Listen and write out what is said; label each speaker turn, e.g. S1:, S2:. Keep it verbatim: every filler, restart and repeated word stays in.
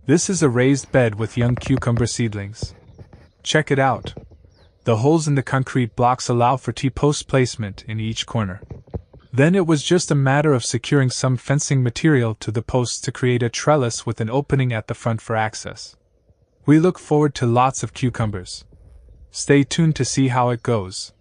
S1: This is a raised bed with young cucumber seedlings. Check it out. The holes in the concrete blocks allow for T-post placement in each corner. Then it was just a matter of securing some fencing material to the posts to create a trellis with an opening at the front for access. We look forward to lots of cucumbers. Stay tuned to see how it goes.